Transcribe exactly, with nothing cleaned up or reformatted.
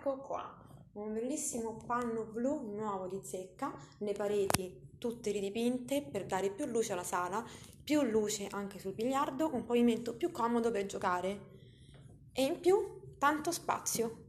ecco qua, un bellissimo panno blu nuovo di zecca, le pareti tutte ridipinte per dare più luce alla sala, più luce anche sul biliardo, un pavimento più comodo per giocare e in più tanto spazio.